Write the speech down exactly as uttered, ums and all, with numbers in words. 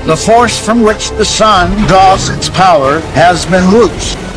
The force from which the sun draws its power has been loosed.